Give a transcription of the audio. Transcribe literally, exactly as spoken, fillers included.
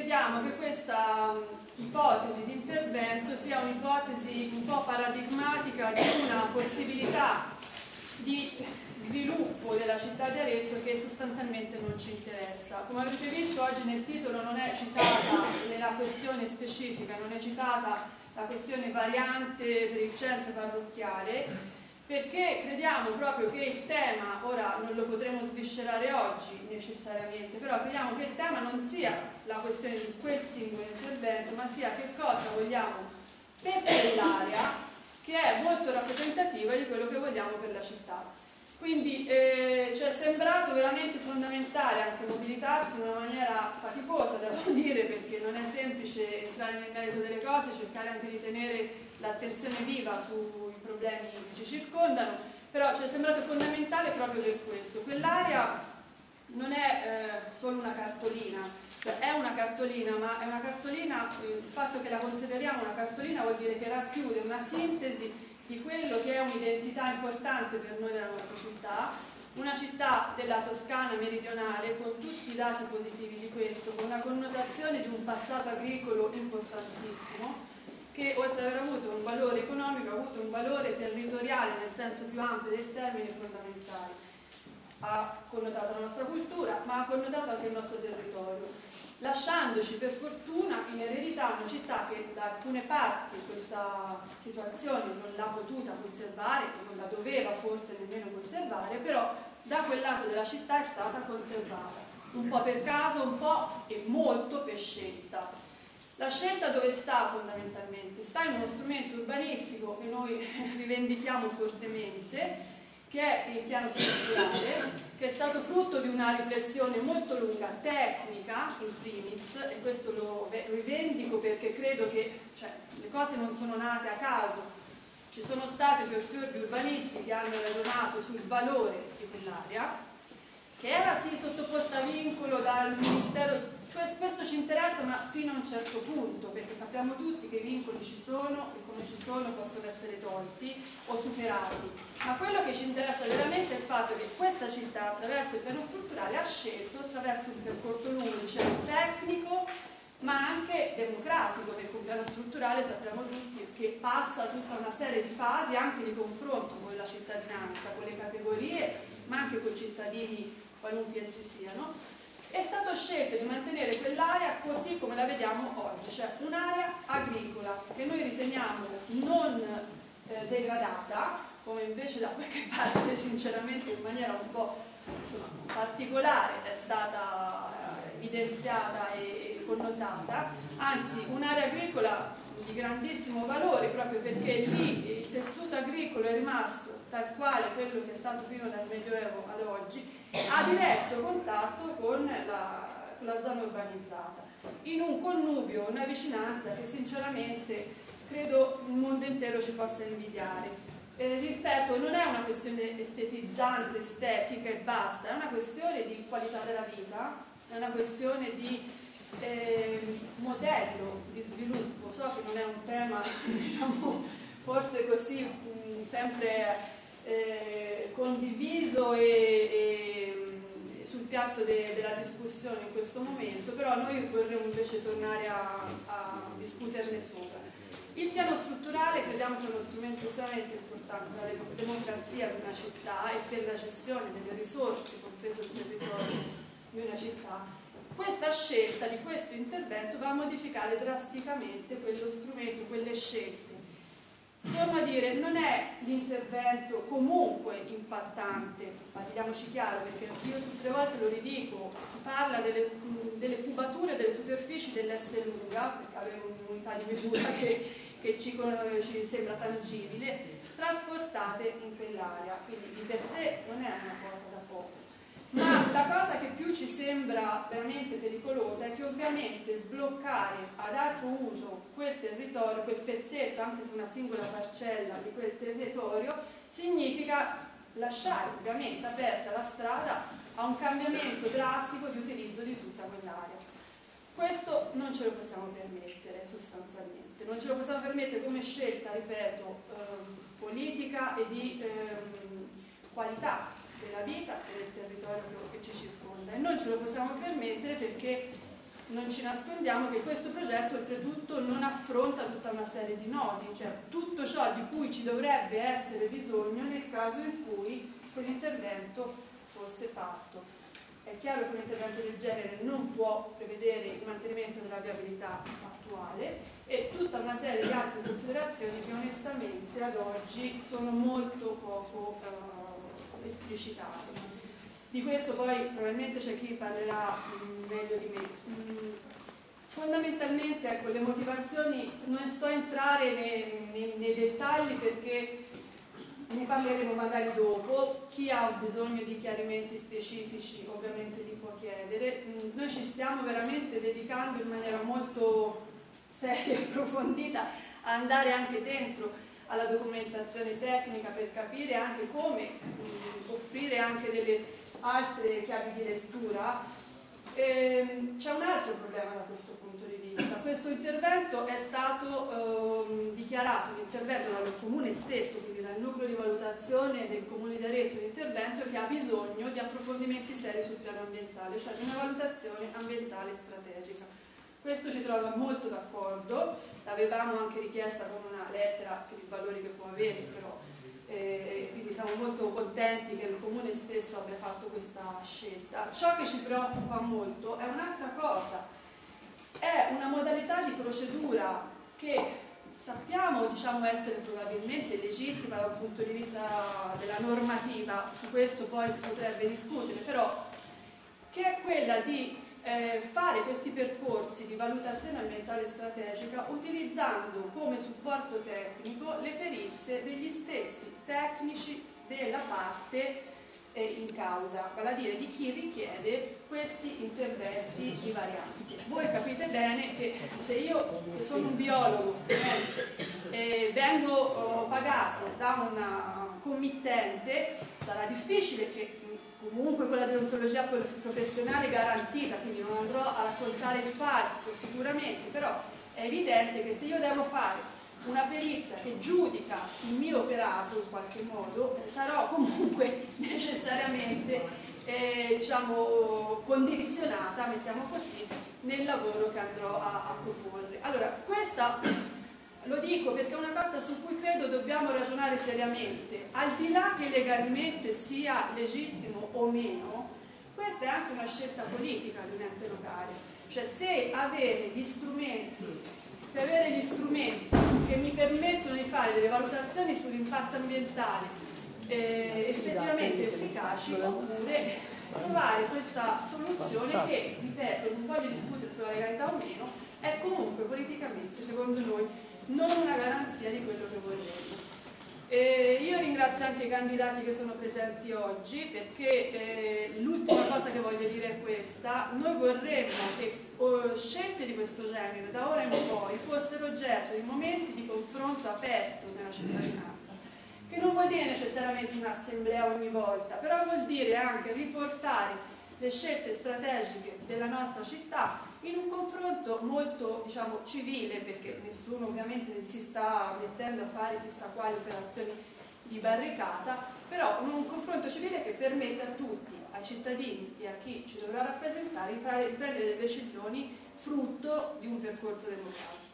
crediamo che questa ipotesi di intervento sia un'ipotesi un po' paradigmatica di una possibilità di sviluppo della città di Arezzo che sostanzialmente non ci interessa. Come avete visto, oggi nel titolo non è citata nella questione specifica, non è citata la questione variante per il centro parrocchiale, perché crediamo proprio che il tema, ora non lo potremo sviscerare oggi necessariamente, però crediamo che il tema non sia la questione di quel singolo intervento, ma sia che cosa vogliamo per quell'area, che è molto rappresentativa di quello che vogliamo per la città. Quindi eh, ci è sembrato veramente fondamentale anche mobilitarsi in una maniera faticosa, devo dire, perché non è semplice entrare nel merito delle cose, cercare anche di tenere l'attenzione viva sui problemi che ci circondano, però ci è sembrato fondamentale proprio per questo. Quell'area non è eh, solo una cartolina, cioè è una cartolina, ma è una cartolina, eh, il fatto che la consideriamo una cartolina vuol dire che racchiude una sintesi di quello che è un'identità importante per noi della nostra città, una città della Toscana meridionale con tutti i dati positivi di questo, con una connotazione di un passato agricolo importantissimo, che oltre ad aver avuto un valore economico ha avuto un valore territoriale nel senso più ampio del termine fondamentale. Ha connotato la nostra cultura, ma ha connotato anche il nostro territorio, lasciandoci per fortuna in eredità una città che da alcune parti questa situazione non l'ha potuta conservare, che non la doveva forse nemmeno conservare, però da quel lato della città è stata conservata, un po' per caso, un po' e molto per scelta. La scelta dove sta fondamentalmente? Sta in uno strumento urbanistico che noi rivendichiamo fortemente, che è il piano strutturale, che è stato frutto di una riflessione molto lunga, tecnica in primis, e questo lo rivendico perché credo che cioè, le cose non sono nate a caso. Ci sono stati fior fior di urbanisti che hanno ragionato sul valore di quell'area, che era sì sottoposta a vincolo dal Ministero, cioè questo ci interessa ma fino a un certo punto, perché sappiamo tutti che i vincoli ci sono e come ci sono possono essere tolti o superati, ma quello che ci interessa veramente è il fatto che questa città attraverso il piano strutturale ha scelto, attraverso un percorso lungo, diciamo tecnico, ma anche democratico, perché un piano strutturale sappiamo tutti che passa tutta una serie di fasi anche di confronto con la cittadinanza, con le categorie, ma anche con i cittadini qualunque essi siano. È stato scelto di mantenere quell'area così come la vediamo oggi, cioè un'area agricola che noi riteniamo non eh, degradata, come invece da qualche parte sinceramente in maniera un po' insomma, particolare è stata eh, evidenziata e connotata, anzi un'area agricola di grandissimo valore proprio perché lì il tessuto agricolo è rimasto tal quale quello che è stato fino dal Medioevo ad oggi, a diretto contatto con la, con la zona urbanizzata, in un connubio, una vicinanza che sinceramente credo il mondo intero ci possa invidiare. Eh, ripeto, non è una questione estetizzante, estetica e basta, è una questione di qualità della vita, è una questione di eh, modello di sviluppo. So che non è un tema, diciamo, forse così mh, sempre eh, condiviso e, e sul piatto de, della discussione in questo momento, però noi vorremmo invece tornare a, a discuterne sopra. Il piano strutturale crediamo sia uno strumento estremamente importante per la democrazia di una città e per la gestione delle risorse, compreso il territorio di una città. Questa scelta di questo intervento va a modificare drasticamente quello strumento, quelle scelte. Torno a dire, non è l'intervento comunque impattante, parliamoci chiaro, perché io tutte le volte lo ridico, si parla delle, delle cubature delle superfici dell'S lunga, perché avere un'unità di misura che, che ci, ci sembra tangibile, trasportate in quell'area, quindi di per sé non è una cosa da poco. Ma la cosa che più ci sembra veramente pericolosa è che ovviamente sbloccare ad altro uso quel territorio, quel pezzetto, anche se una singola parcella di quel territorio, significa lasciare ovviamente aperta la strada a un cambiamento drastico di utilizzo di tutta quell'area. Questo non ce lo possiamo permettere sostanzialmente, non ce lo possiamo permettere come scelta, ripeto, ehm, politica e di ehm, qualità della vita e del territorio che ci circonda, e non ce lo possiamo permettere perché non ci nascondiamo che questo progetto oltretutto non affronta tutta una serie di nodi, cioè tutto ciò di cui ci dovrebbe essere bisogno nel caso in cui quell'intervento fosse fatto. È chiaro che un intervento del genere non può prevedere il mantenimento della viabilità attuale e tutta una serie di altre considerazioni che onestamente ad oggi sono molto poco eh, esplicitate. Di questo poi probabilmente c'è chi parlerà mh, meglio di me. Mh, fondamentalmente, ecco, le motivazioni, non sto a entrare nei, nei, nei dettagli perché ne parleremo magari dopo. Chi ha bisogno di chiarimenti specifici ovviamente li può chiedere. Noi ci stiamo veramente dedicando in maniera molto seria e approfondita a andare anche dentro alla documentazione tecnica per capire anche come mh, offrire anche delle altre chiavi di lettura. C'è un altro problema da questo punto di vista. Questo intervento è stato ehm, dichiarato un intervento dal comune stesso, quindi dal nucleo di valutazione del comune di Arezzo, un intervento che ha bisogno di approfondimenti seri sul piano ambientale, cioè di una valutazione ambientale strategica. Questo ci trova molto d'accordo, l'avevamo anche richiesta con una lettera per i valori che può avere, però eh, quindi siamo molto contenti che il comune stesso abbia fatto questa scelta. Ciò che ci preoccupa molto è un'altra cosa, è una modalità di procedura che sappiamo diciamo, essere probabilmente legittima dal punto di vista della normativa, su questo poi si potrebbe discutere, però che è quella di eh, fare questi percorsi di valutazione ambientale strategica utilizzando come supporto tecnico le perizie degli stessi tecnici della parte eh, in causa, vale a dire di chi richiede questi interventi di varianti. Voi capite bene che se io, che sono un biologo, eh, vengo oh, pagato da una committente, sarà difficile che comunque quella deontologia professionale garantita, quindi non andrò a raccontare il falso sicuramente, però è evidente che se io devo fare una perizia che giudica il mio operato in qualche modo, sarò comunque necessariamente eh, diciamo, condizionata, mettiamo così, nel lavoro che andrò a, a proporre. Allora, questa lo dico perché è una cosa su cui credo dobbiamo ragionare seriamente, al di là che legalmente sia legittimo o meno, questa è anche una scelta politica di un ente locale, cioè se avere gli strumenti se avere gli strumenti che mi permettono di fare delle valutazioni sull'impatto ambientale eh, effettivamente efficaci, oppure trovare questa soluzione che, ripeto, non voglio discutere sulla legalità o meno, è comunque politicamente, secondo noi, non una garanzia di quello che vorremmo. Eh, io ringrazio anche i candidati che sono presenti oggi perché eh, l'ultima cosa che voglio dire è questa: noi vorremmo che oh, scelte di questo genere da ora in poi fossero oggetto di momenti di confronto aperto nella cittadinanza, che non vuol dire necessariamente un'assemblea ogni volta, però vuol dire anche riportare le scelte strategiche della nostra città in un confronto molto, diciamo, civile, perché nessuno ovviamente si sta mettendo a fare chissà quali operazioni di barricata, però un confronto civile che permetta a tutti, ai cittadini e a chi ci dovrà rappresentare, di, fare, di prendere delle decisioni frutto di un percorso democratico.